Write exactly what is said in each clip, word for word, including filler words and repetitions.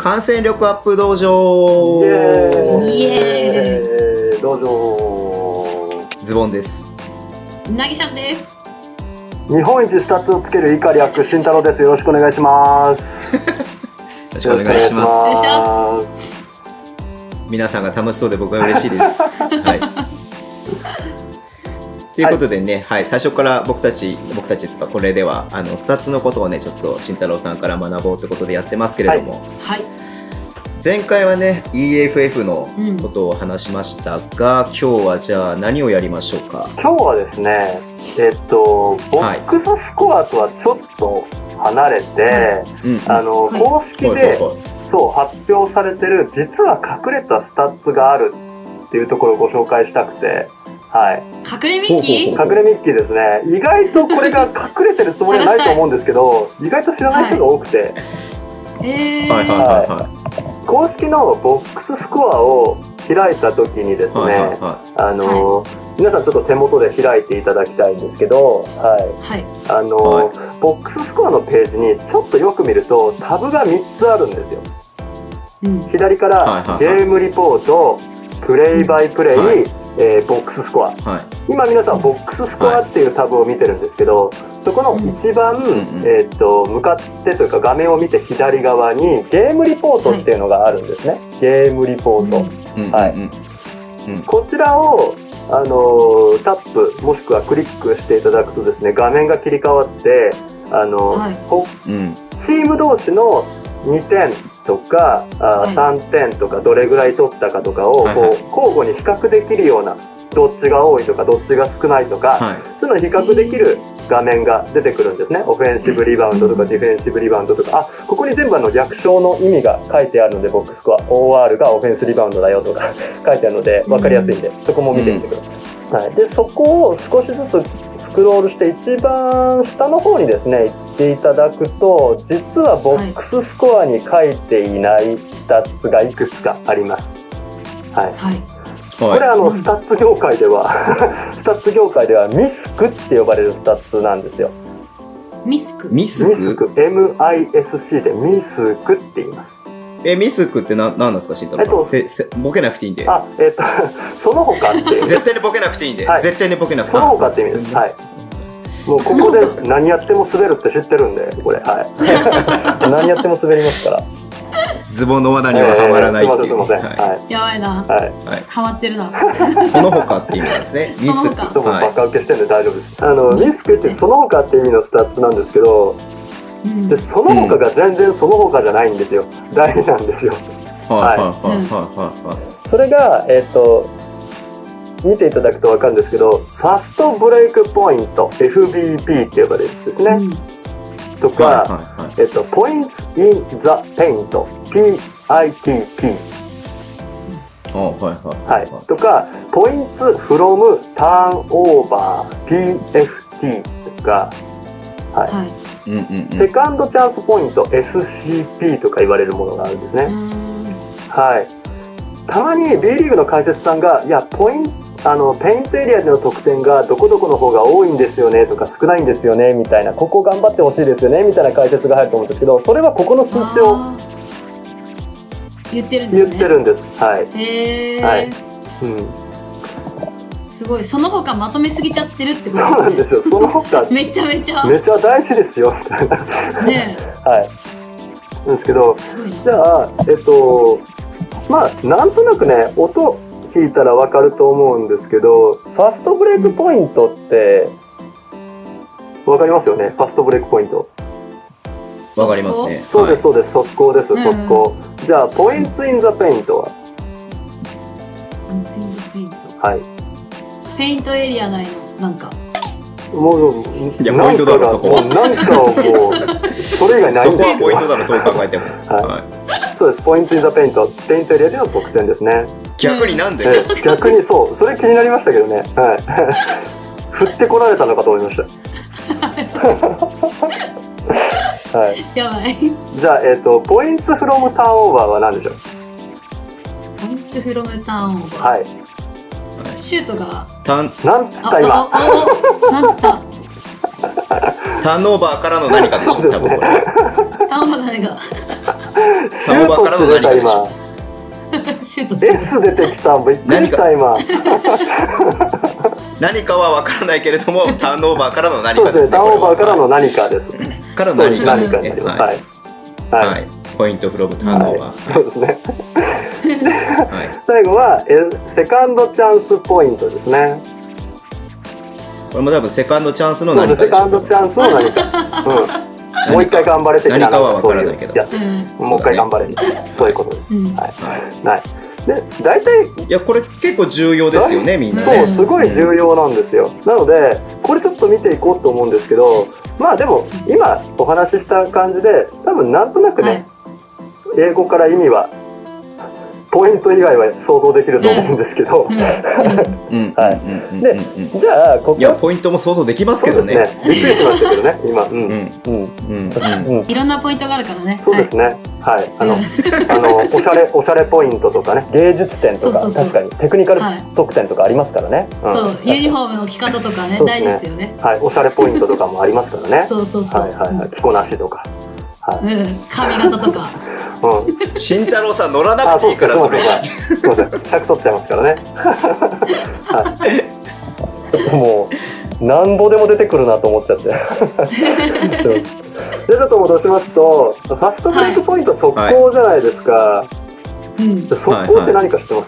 感染力アップ道場。 イエーイ、 イエーイ。 道場。 ズボンです。 なぎちゃんです。 日本一スタッツをつけるイカリアック慎太郎です。よろしくお願いします。 よろしくお願いします。 お願いします。 皆さんが楽しそうで僕は嬉しいです。はい。ということでね、はい、最初から僕たち僕たちですか、これではあのスタッツのことをねちょっと慎太郎さんから学ぼうということでやってますけれども、 はい、 前回はね イーエフエフ のことを話しましたが、うん、今日はじゃあ何をやりましょうか。 今日はですね、えっとボックススコアとはちょっと離れて、はい、あの、はい、公式で、はいはいはい、そう発表されてる実は隠れたスタッツがあるっていうところをご紹介したくて、はい、 隠れミッキー？ 隠れミッキーですね。意外とこれが隠れてるつもりはないと思うんですけど意外と知らない人が多くて、公式のボックススコアを開いた時にですね、はいはいはい、あの、はい、皆さんちょっと手元で開いていただきたいんですけど、はいはい、あの、はい、ボックススコアのページにちょっとよく見るとタブがみっつあるんですよ、うん、左から、はいはいはい、ゲームリポート、プレイバイプレイ、はい、えー、ボックススコア、はい、今皆さんボックススコアっていうタブを見てるんですけど、そこの一番、うんえー、と向かってというか画面を見て左側にゲームリポートっていうのがあるんですね、はい、ゲームリポート、うんはいうんうん、こちらを、あのー、タップもしくはクリックしていただくとですね、画面が切り替わって、あのーはいうん、チーム同士のにてんとかあ、はい、さんてんとかどれぐらい取ったかとかをこう、はいはい、交互に比較できるような、どっちが多いとかどっちが少ないとか、はい、そういうのを比較できる画面が出てくるんですね。オフェンシブリバウンドとかディフェンシブリバウンドとか、あ、ここに全部あの略称の意味が書いてあるので、ボックススコア オーアール がオフェンスリバウンドだよとか書いてあるので分かりやすいんで、そこも見てみてください、うんはい、でそこを少しずつスクロールして一番下の方にですね行っていただくと、実はボックススコアに書いていないスタッツがいくつかあります。はい、はいこれあのスタッツ業界ではスタッツ業界ではミスクって呼ばれるスタッツなんですよ。 ミスク？ ミスク？ エムアイエスシー でミスクって言います。 え、ミスクって何なんですか、慎太郎さん。えっと、せせボケなくていいんで。 あ、えっとその他って絶対にボケなくていいんで、はい、絶対にボケなくていい。 その他って意味です。はい。もうここで何やっても滑るって知ってるんで、これはい何やっても滑りますから。 ズボンの罠にははまらないっていう、 えー、すいません、すいません、はい、やばいな、はい、はまってるなその他って意味なんですね。ミスク、 そう、バカ受けしてるんで大丈夫です。あのミスクってその他って意味のスタッツなんですけど、うん、でその他が全然その他じゃないんですよ、うん、大事なんですよ。はいそれがえっ、ー、と見ていただくと分かるんですけど、ファストブレイクポイント エフビーピー って呼ばれるんですね、うんとか、はいはいはい、えっと、Points in the Paint ピーアイティーピー、 はいはいはいはい、 とか Points from Turnover ピーエフティー とか、はいはいうんうんうん、セカンドチャンスポイント エスシーピー とか言われるものがあるんですね。はい、たまに B リーグの解説さんがいやポイントあのペイントエリアでの得点がどこどこの方が多いんですよねとか少ないんですよねみたいな、ここ頑張ってほしいですよねみたいな解説が入ると思うんですけど、それはここの数値を言ってるんですね。 言ってるんです。はい。 へー、 はい、うん、 すごい。その他まとめすぎちゃってるってことですね。 そうなんですよ。その他めちゃめちゃめちゃ大事ですよみたいなねはいなんですけど、じゃあえっとまあなんとなくね音聞いたら分かると思うんですけど、ファストブレイクポイントって分かりますよね。ファストブレイクポイント分かりますね。 そうですそうです、速攻です、速攻。じゃあポイントインザペイントはポイントインザペイント、 はい、 ペイントエリア内のなんかもういやポイントだろそこ。 なんかをもうそれ以外ないんですけど。そこはポイントだろどう考えても。 はい、そうです。ポイントインザペイント、ペイントエリアでの得点ですね。 逆になんで、 えー、逆にそう、それ気になりましたけどね、はい、振ってこられたのかと思いましたはい、 やばい。 じゃあ、えーと、ポイントフロムターンオーバーは何でしょう。 ポイントフロムターンオーバー、 はい、 シュートがタンなんつった今なんつったターンオーバーからの何かでしょう、多分これ。 ターンオーバーが何かシュートって出た今。 シュート S 出てきた。びっくりした今。 何かは分からないけれども、ターンオーバーからの何かですね。 そうですね。ターンオーバーからの何かです。 からの何かですね。 はい。 はい。ポイントフロムターンオーバー。 そうですね。最後はセカンドチャンスポイントですね。 これも多分セカンドチャンスの何かでしょう。 セカンドチャンスの何か。うん。もう一回頑張れて何かは分からないけど。 もう一回頑張れ。そういうことです。はい。で、大体いやこれ結構重要ですよね、みんなね。 そう、すごい重要なんですよ。なのでこれちょっと見ていこうと思うんですけど、まあでも今お話しした感じで多分なんとなくね、英語から意味はポイント以外は想像できると思うんですけど、はい。で、じゃあここ、 いやポイントも想像できますけどね。 びっくりしましたけどね、今。うんうん。いろんなポイントがあるからね。 そうですね。はい。あのあのおしゃれおしゃれポイントとかね、芸術点とか確かにテクニカル得点とかありますからね。 そう、ユニフォームの着方とかね、大事ですよね。 はい。おしゃれポイントとかもありますからね。 そうそうそう。 はいはいはい。着こなしとか。 はい。髪型とか。 慎太郎さん乗らなくていいからそれに。 すみません、ひゃく取っちゃいますからね。もうなんぼでも出てくるなと思っちゃって。でちょっと戻しますと、ファストブレイクポイント速攻じゃないですか。速攻って何か知ってます？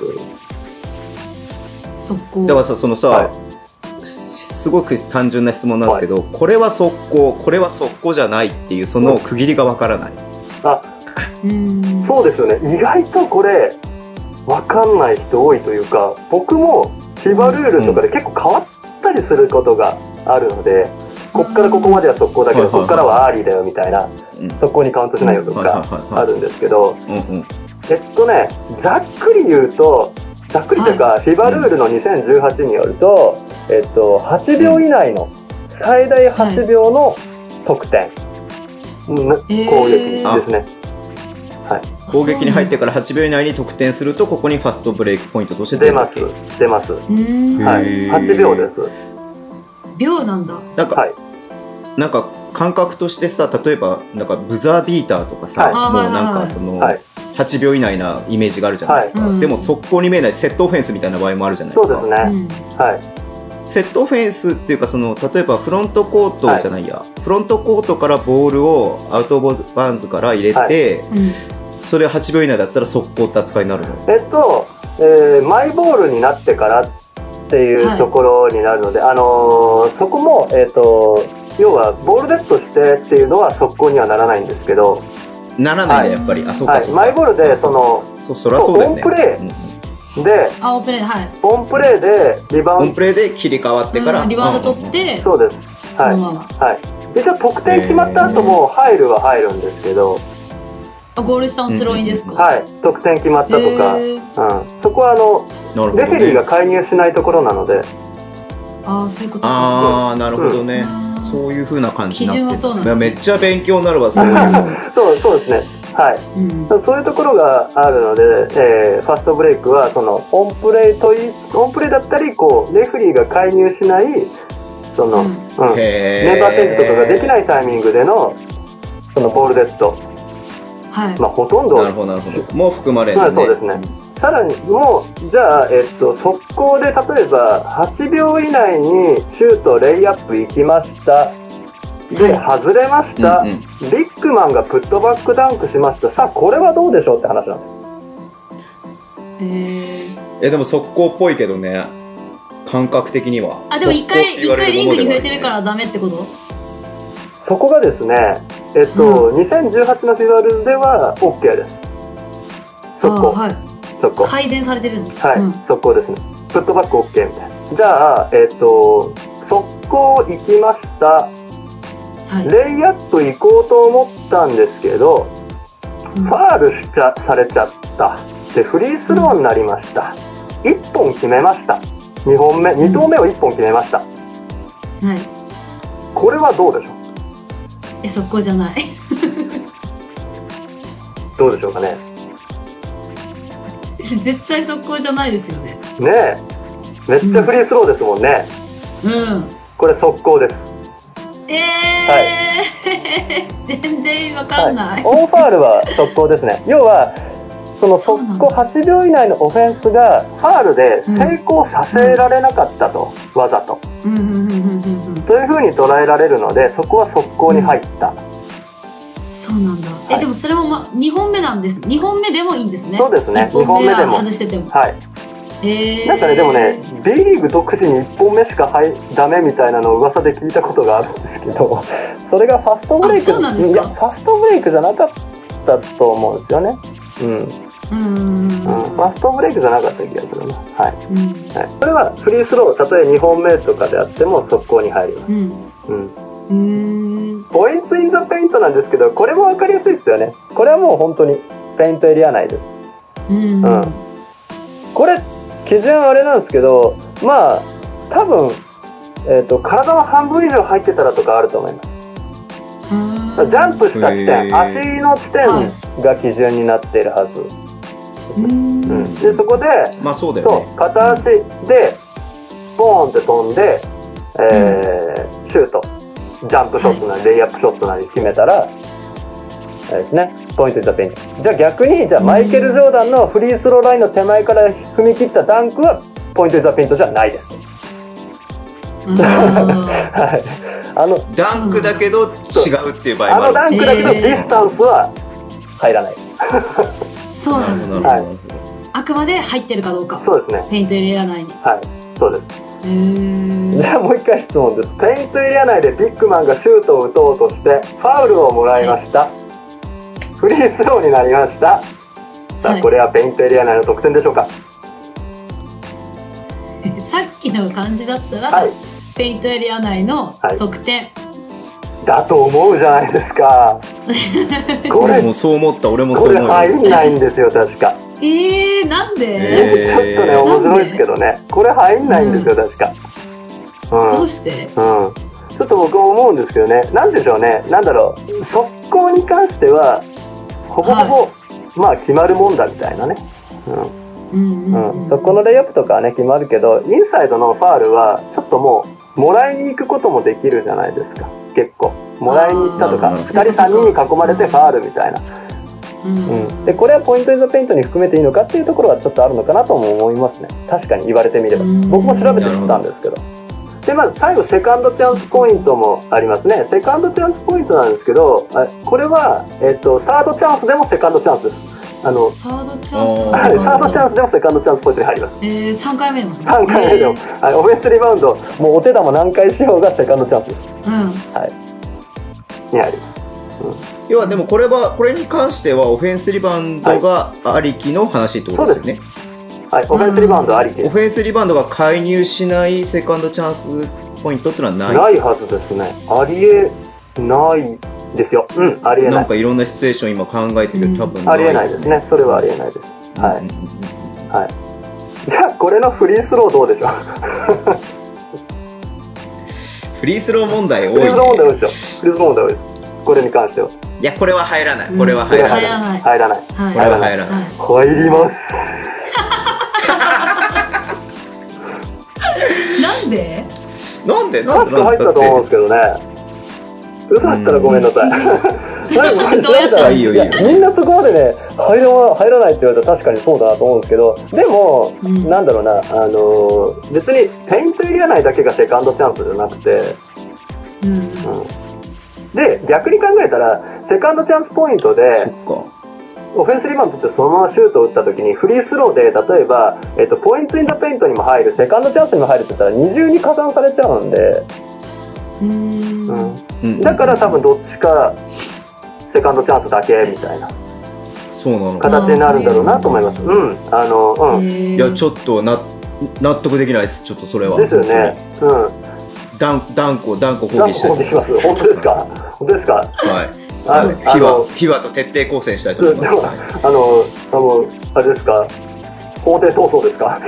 速攻。 だからさ、そのさ、すごく単純な質問なんですけど、これは速攻、これは速攻じゃないっていうその区切りがわからない。 あ、そうですよね。意外とこれ分かんない人多いというか、僕もフィバルールとかで結構変わったりすることがあるので、こっからここまでは速攻だけど、こっからはアーリーだよみたいな、速攻にカウントしないよとかあるんですけど、えっとね、ざっくり言うと、ざっくりというか、フィバルールのにせんじゅうはちによると、えっと、はちびょう以内の最大はちびょうの得点、攻撃ですね。はい、 攻撃に入ってからはちびょう以内に得点すると、ここにファストブレイクポイントとして出ます。出ます。はい、はちびょうです。 秒なんだ。 なんか、はい、なんか感覚としてさ、例えばなんかブザービーターとかさ、はい、もうなんかその、はい、はちびょう以内なイメージがあるじゃないですか。はい、でも速攻に見えないセットオフェンスみたいな場合もあるじゃないですか。 そうですね。はい。 セットオフェンスっていうか、その例えばフロントコートじゃないや、はい、フロントコートからボールをアウトオブバウンズから入れて、はい、それはちびょう以内だったら速攻って扱いになるの？ えっと、えー、マイボールになってからっていうところになるので、はい、あのー、そこも、えーと、要はボールデッドしてっていうのは速攻にはならないんですけど、 ならないね、はい、やっぱり。あ、そうかそうか。 はい、マイボールでそのそそらそうだよね。 オンプレーで、 あ、オンプレー、はい、 オンプレーでリバウンド、 オンプレーで切り替わってから、 うん、リバウンド取って、 そうです。はい、そのまま、はい。一応得点決まった後も入るは入るんですけど、 あ、ゴール下のスローインですか？ はい、得点決まったとか、うん、そこはあの、ね、レフェリーが介入しないところなので。 ああ、そういうことか。 ああ、なるほどね。うん、そういう風な感じになってる。 基準はそうなんですね。 めっちゃ勉強になるわ、そういうの。 そう、そうですね。はい、うん、そういうところがあるので、えー、ファストブレイクはそのオンプレーといオンプレーだったり、こうレフェリーが介入しないその、うんうん、メンバーチェンジとかができないタイミングでのそのボールデッド、はい、まあほとんどなるほどなるほどもう含まれるんですね。そうですね。さらにもうじゃあ、えっと、速攻で例えばはちびょう以内にシュートレイアップ行きましたで、外れました、うんうん、ビッグマンがプットバックダンクしました。さあこれはどうでしょうって話なんですよ。 えー、 えでも速攻っぽいけどね、感覚的には。 あ、でも一回一回リングに触れてるからダメってこと？ そこがですね、えっと、うん、にせんじゅうはちのフィバルでは OK です。速攻、はい、速攻改善されてるんです。 はい、うん、速攻ですね。プットバック OK みたいな。じゃあ、えっと、速攻行きました。はい、レイアップ行こうと思ったんですけど、うん、ファールしちゃされちゃったでフリースローになりました、うん、いっぽん決めました。にほんめ、に投目をいっぽん決めました、うん、はい、これはどうでしょう？ え、速攻じゃないどうでしょうかね。 絶対速攻じゃないですよね。 ねえ、めっちゃフリースローですもんね。 うん、 これ速攻です。 えー、はい、 全然わかんない、 はい、オンファールは速攻ですね。要はその速攻はちびょう以内のオフェンスがファールで成功させられなかったと、うん、わざと、うん、というふうに捉えられるので、そこは速攻に入った、うん、 そうなんだ。え、はい、でもそれも、ま、にほんめなんです。にほんめでもいいんですね。 そうですね、にほんめでも外してても、 はい、えー、なんかね、でもね B リーグ独自にいっぽんめしかはいダメみたいなのを噂で聞いたことがあるんですけど、それがファストブレイク、 そうなんですか。 いやファストブレイクじゃなかったと思うんですよね。うんうん、うん、ファストブレイクじゃなかった気がするな、はい、うん、はい、それはフリースロー、たとえにほんめとかであっても速攻に入ります、うんうん、ポイントインザペイントなんですけど、これも分かりやすいですよね。これはもう本当にペイントエリア内です、うん、うん、これ基準はあれなんですけど、まあ多分、えーと、体の半分以上入ってたらとかあると思います。ジャンプした地点、足の地点が基準になっているはずですね、うん、でそこで、 まあそうだよね、 そう片足でボーンって飛んで、えー、シュート、ジャンプショットなりレイアップショットなり決めたら、えー、ですね、ポイントインザペイント。じゃあ逆に、じゃあマイケル・ジョーダンのフリースローラインの手前から踏み切ったダンクはポイントインザペイントじゃないです。はい、あのダンクだけど違うっていう場合もある。 あのダンクだけどディスタンスは入らない。 そうなんですね、はい、あくまで入ってるかどうか。 そうですね、 ペイントエリア内に。 はい、そうです。へー。じゃあもう一回質問です。ペイントエリア内でビッグマンがシュートを打とうとしてファウルをもらいました、はい、フリースローになりました。さあ、はい、これはペイントエリア内の得点でしょうか。 さっきの感じだったら、はい、ペイントエリア内の得点、はい、 だと思うじゃないですか。 これもそう思った。俺もそう思う。 これ入んないんですよ確か。 えー、なんで？ えー、ちょっとね面白いですけどね、これ入んないんですよ、うん、確か、 うん、どうして？ うん、ちょっと僕も思うんですけどね、なんでしょうね、なんだろう、速攻に関してはほぼほぼ、はい、まあ決まるもんだみたいなね、うんうんうん、そこのレイアップとかはね決まるけど、インサイドのファールはちょっともうもらいに行くこともできるじゃないですか。結構もらいに行ったとか、ふたりさんにんに囲まれてファールみたいな、うんうん、でこれはポイントインザペイントに含めていいのかっていうところはちょっとあるのかなとも思いますね。確かに言われてみれば、僕も調べて知ったんですけど。でまず最後セカンドチャンスポイントもありますね。セカンドチャンスポイントなんですけど、これは、えっと、サードチャンスでもセカンドチャンスです。あのサードチャンスはい、サードチャンスでもセカンドチャンスポイントに入ります。 えー、さんかいめでもさんかいめでも、はい、オフェンスリバウンドもうお手玉何回しようがセカンドチャンスです、うん、はいに入ります、 うん、要はでもこれはこれに関してはオフェンスリバウンドがありきの話ってことですよね。 はい、オフェンスリバウンドありき。 オフェンスリバウンドが介入しないセカンドチャンスポイントってのはないないはずですね。ありえないですよ。うん、ありえない。 なんかいろんなシチュエーション今考えてるけど、多分ありえないですね。それはありえないです。はい、はい。じゃあこれのフリースローどうでしょう。 フリースロー問題多いね。 フリースロー問題多いですよ。フリースロー問題多いです。これに関しては。 いやこれは入らない。これは入らない。 入らない。 入らない。 これは入らない。 入ります。 なんで？ なんで？ 確か入ったと思うんですけどね。嘘だったらごめんなさい。どうやったらいいよいいよ。みんなそこまでね入ら入らないって言われたら確かにそうだなと思うんですけど、でも、うん、なんだろうな、あの別にペイントエリア内だけがセカンドチャンスじゃなくて、うんうん、で逆に考えたらセカンドチャンスポイントで。そっか。オフェンスリバウンドってそのままシュートを打った時にフリースローで例えば、えっと、ポイントインザペイントにも入るセカンドチャンスにも入るって言ったら二重に加算されちゃうんで、うん、うん、だから多分どっちかセカンドチャンスだけみたいなそうなの形になるんだろうなと思います。うん、あの、うん、 いやちょっとな納得できないです。ちょっとそれはですよね。うん、 ダンダンコダンコ抗議したいと思います。本当ですか？本当ですか？ はい。あのフィワフィワと徹底抗戦したいと思います。 あのあのあれですか？法廷闘争ですか？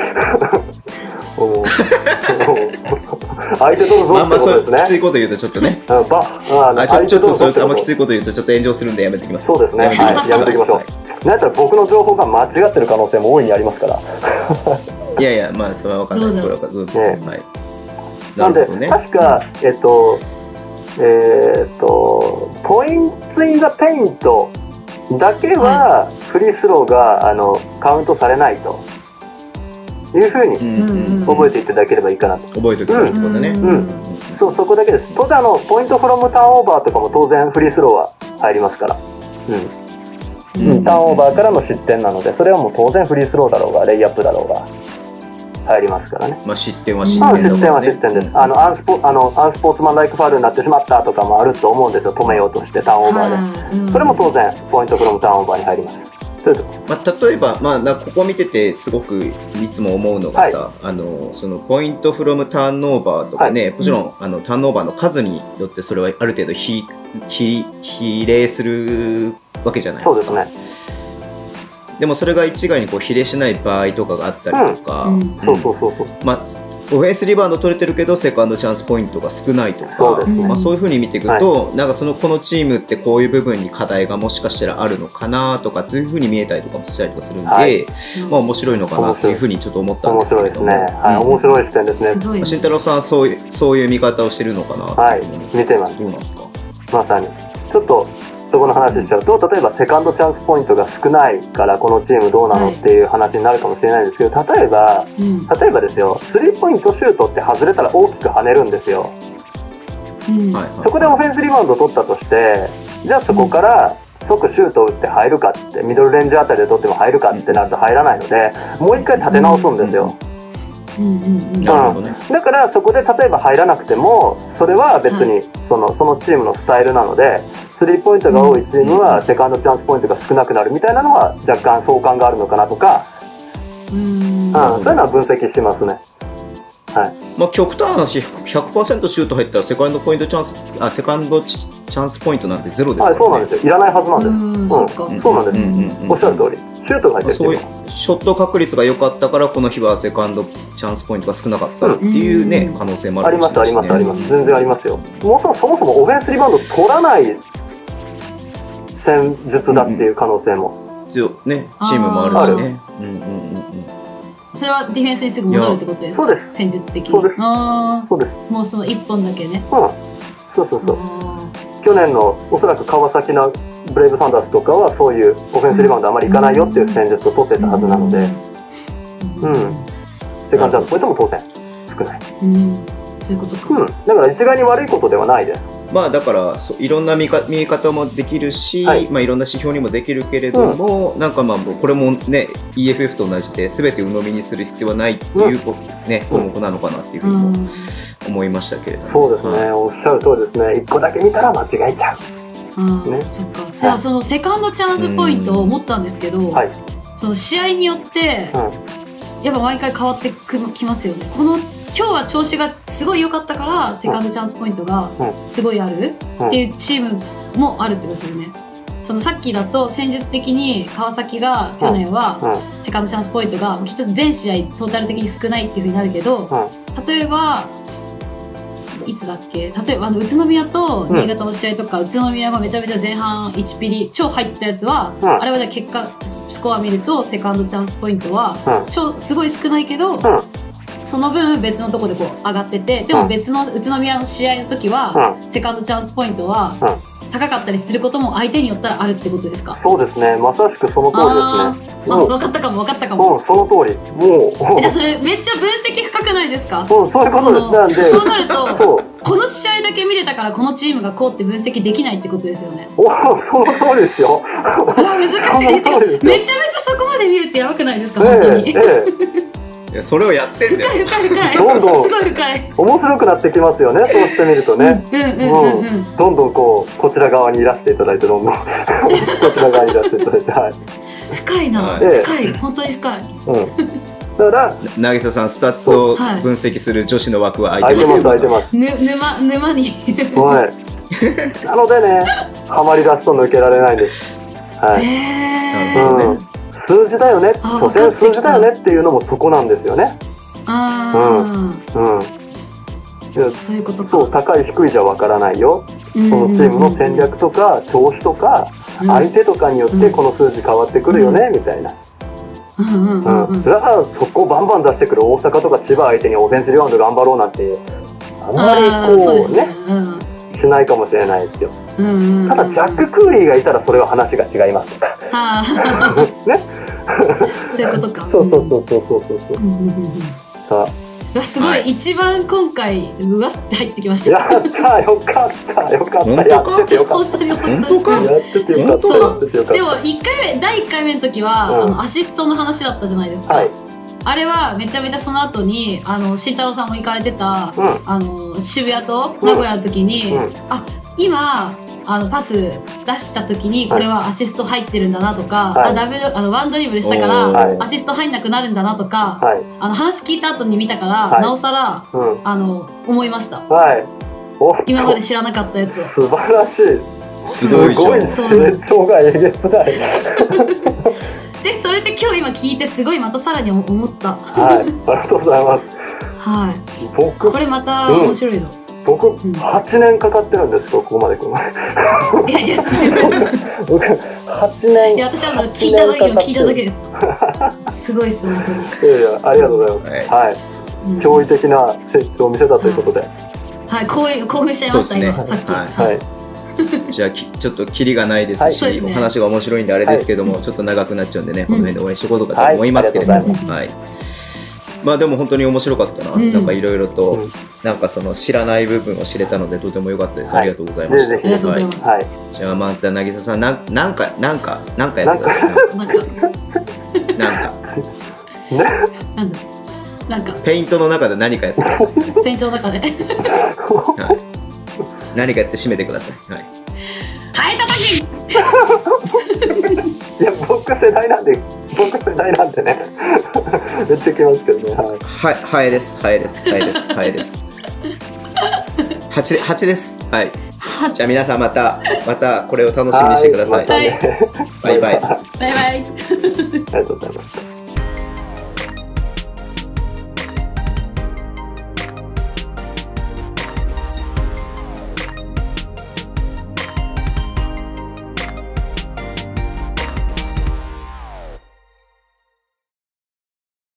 相手とのまあまあそうきついこと言うとちょっとね。あばあちょちょっとそうあんまきついこと言うとちょっと炎上するんでやめてきます。 そうですね。はい、やめていきましょう。なんやったら僕の情報が間違ってる可能性も大いにありますから。 いやいやまあそれは分かんないです。それは分かんないです。はい。 なんで確かえっと。 えー、とポイントインザペイントだけはフリースローがあのカウントされないというふうに覚えていただければいいかなと。 覚えておけばいいってことね。 うん、うん、そう、そこだけです。当然あのポイントフロムターンオーバーとかも当然フリースローは入りますから、うんうん、ターンオーバーからの失点なのでそれはもう当然フリースローだろうがレイアップだろうが入りますからね。 まあ失点は失点だもんね。 失点は失点です。あのアンスポあのアンスポーツマンライクファウルになってしまったとかもあると思うんですよ。止めようとしてターンオーバーで、それも当然ポイントフロムターンオーバーに入ります。 まあ、例えば、まあ、なここ見ててすごくいつも思うのがさ、はい、あのそのポイントフロムターンオーバーとかね、はい、もちろんあのターンオーバーの数によってそれはある程度比比比例するわけじゃないですか。 そうですね。 でもそれが一概にこう比例しない場合とかがあったりとか、 うんうん、そうそうそうそう、 まあオフェンスリバウンド取れてるけどセカンドチャンスポイントが少ないとか、 そうですね、 まあ、そういう風に見ていくと、はい、なんかそのこのチームってこういう部分に課題がもしかしたらあるのかなとかという風に見えたりとかもしたりとかするんで、はい、まあ面白いのかなっていう風にちょっと思ったんですけれども、 面白いですね、はい、面白い視点ですね。 慎太郎さんはそういうそういう見方をしてるのかなはい、見てます。 どうなんですか。 まさにちょっとそこの話しちゃうと、例えばセカンドチャンスポイントが少ないからこのチームどうなのっていう話になるかもしれないんですけど、例えば、うん、例えばですよ、スリーポイントシュートって外れたら大きく跳ねるんですよ、うん、そこでオフェンスリバウンド取ったとして、じゃあそこから即シュートを打って入るかって、ミドルレンジあたりで取っても入るかってなると入らないので、もう一回立て直すんですよ。だからそこで例えば入らなくてもそれは別にその、そのチームのスタイルなので、スリーポイントが多いチームはセカンドチャンスポイントが少なくなるみたいなのは若干相関があるのかなとか、うん、そういうのは分析しますね。はい、 まあ極端な話 ひゃくパーセント シュート入ったらセカンドポイントチャンスあセカンドチャンスポイントなんてゼロですからね。 はい、そうなんですよ。いらないはずなんです。うん、うん、そうなんです、うんうんうん、おっしゃる通りシュートが入ってるっていうのは、 そういうショット確率が良かったからこの日はセカンドチャンスポイントが少なかったっていうね、うん、可能性もあるかもしれないし、ね、 ありますありますあります。全然ありますよ。もうそもそもオフェンスリバウンド取らない戦術だっていう可能性も、 うん、強ねチームもあるしね。うんうんうんうん。 それはディフェンスにすぐ戻るってことですか。 そうです。 戦術的に。 そうです。 あそうです。 もうその一本だけね。 うん。そうそうそう。去年のおそらく川崎のブレイブサンダースとかはそういうオフェンスリバウンドあまりいかないよっていう戦術を取ってたはずなので、うん。うん、セカンドチャンスポイントも当然少ない。 うん。そういうことか。 うん。だから一概に悪いことではないです。 まあだからいろんな見か見方もできるし、はい、まあいろんな指標にもできるけれども、うん、なんかまあこれもね イーエフエフ と同じで全て鵜呑みにする必要はないっていう、うん、ね項目なのかなっていうふうにも思いましたけれども、うん、 そうですね、うん、おっしゃる通りですね。いっこだけ見たら間違えちゃう。 うんね、そっか。じゃあそのセカンドチャンスポイントを思ったんですけど、うん、はい、その試合によって、うん、やっぱ毎回変わってきますよね。この今日は調子がすごい良かったからセカンドチャンスポイントがすごいあるっていうチームもあるってことですよね。そのさっきだと戦術的に川崎が去年はセカンドチャンスポイントがきっと全試合トータル的に少ないっていうふうになるけど、例えばいつだっけ、例えばあの宇都宮と新潟の試合とか、宇都宮がめちゃめちゃ前半いちピリ超入ってたやつは、あれはじゃあ結果スコア見るとセカンドチャンスポイントは超すごい少ないけど、その分別のところでこう上がってて、でも別の宇都宮の試合の時は、うん、セカンドチャンスポイントは高かったりすることも相手によったらあるってことですか。 そうですね、まさしくその通りですね。 あ、分かったかも分かったかも。 うん、その通り。もうじゃあそれめっちゃ分析深くないですか。 うん、そういうことです。なんでそうなるとそうこの試合だけ見れたからこのチームがこうって分析できないってことですよね。 おお、その通りですよ。 難しいですよ。めちゃめちゃそこまで見るってやばくないですか、本当に。ええええいやそれをやってんだよ。 深い深い深い。 どんどんすごい深い。 面白くなってきますよね。そうしてみるとね。 うんうんうんうん。 どんどんこうこちら側にいらしていただいて、どんどんこちら側にいらしていただいて、はい。 深いな。 はい、 深い、本当に深い。 うん。だから渚さんスタッツを分析する女子の枠は空いてますよ。 空いてます空いてます。 ぬ沼沼に。 はい。なのでね、ハマり出すと抜けられないんです。はい。 へー。 うん。数字だよね、所詮数字だよねっていうのもそこなんですよね。 ああ、うん、うん、 そういうことか。 そう、高い低いじゃわからないよ。そのチームの戦略とか調子とか、うん、相手とかによってこの数字変わってくるよね、うん、みたいな。うん、それはそこをバンバン出してくる大阪とか千葉相手にオフェンスリバウンド頑張ろうなんてあんまりこうね、 しないかもしれないですよ。ただジャック・クーリーがいたらそれは話が違いますとかねそういうことか。 そうそうそうそうそうそうさあすごい、はい、一番今回うわって入ってきました。 やったよかったよかった、やっててよかった、 本当に本当にやっててよかった。そうでもいっかいめだいいっかいめの時は、うん、あのアシストの話だったじゃないですか、はい、あれはめちゃめちゃその後にあの慎太郎さんも行かれてた、うん、あの渋谷と名古屋の時に、うんうん、あ今あのパス出した時にこれはアシスト入ってるんだなとか、はい、あダブルあのワンドリブルしたからアシスト入んなくなるんだなとか、はい、あの話聞いた後に見たから、はい、なおさら、うん、あの思いました、はい、今まで知らなかったやつ素晴らしい。 すごいじゃん。 成長がえげつない。 でそれで今日今聞いてすごいまたさらに思った。 はい、ありがとうございます。 はい。僕これまた面白いの。うん僕、うん、はちねんかかってるんですよ、ここまで来るまで。いやいや、すごいです。僕、はちねん。 いや、私は聞いただけ、聞いただけです。すごいです、本当に。 いやいや、ありがとうございます。はい。はいうん、驚異的な成長を見せたということで。 はい、興奮、興奮しちゃいました、ね、今、さっき。はい。はいじゃあちょっとキリがないですし、はい、お話が面白いんであれですけども、はい、ちょっと長くなっちゃうんでね、この辺でお会いしようとかと思いますけれども、はい。まあでも本当に面白かったな、うん、なんかいろいろと、うん、なんかその知らない部分を知れたのでとても良かったです、はい、ありがとうございました。 ありがとうございます。 はい、じゃあまた渚さんなんなんかなんかなんかやってください。なんかなんかなんだなんかペイントの中で何かやってください。 ペイントの中で、はい、 何かやって締めてください。はい。 ハエたたき。 いや僕世代なんで僕世代なんでねめっちゃきますけどね。はい。はいハエですハエですハエですハエです。八八です。はい。じゃあ皆さんまたまたこれを楽しみにしてください。 はい、 バイバイ。 バイバイ。ありがとうございます。